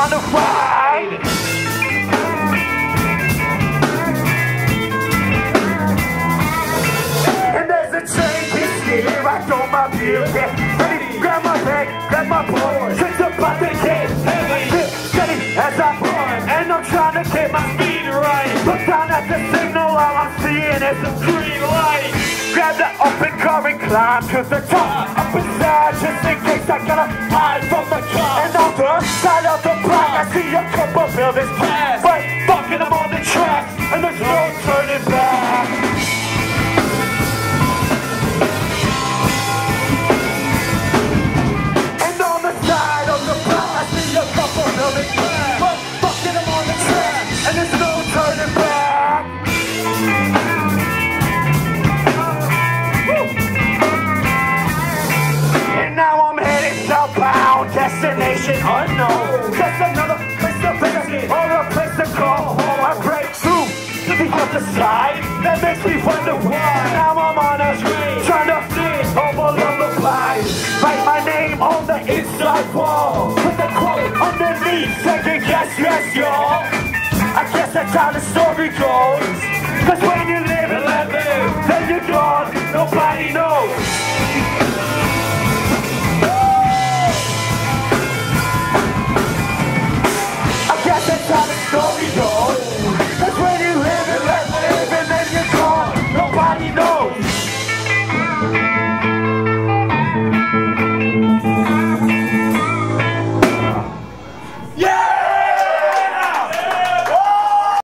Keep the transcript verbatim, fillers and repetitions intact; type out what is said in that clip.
on the ride. And there's a train piece here, I throw my beer, yeah. Ready, grab my bag, grab my board. Shit's about to get heavy, steady as I run. And I'm trying to get my speed right. Look down at the signal, all I'm seeing is a green light. Grab the open car and climb to the top. Up inside, just in case I gotta hide from the car. And on the side of the block, I see a couple buildings pass. But fucking I'm on the tracks, and there's no turning back. And on the side of the block, I see a couple buildings pass. But fucking I'm on the track, and there's no turning back. Now I'm headed southbound, destination unknown. Just another place to visit or a place to call home. I break through to the other side, that makes me wonder why. Now I'm on a train, trying to fit over lullabies. Write my name on the inside wall, put the quote underneath, second guess, yes y'all. I guess that's how the story goes. Cause when you live and let live, then you're gone, nobody knows.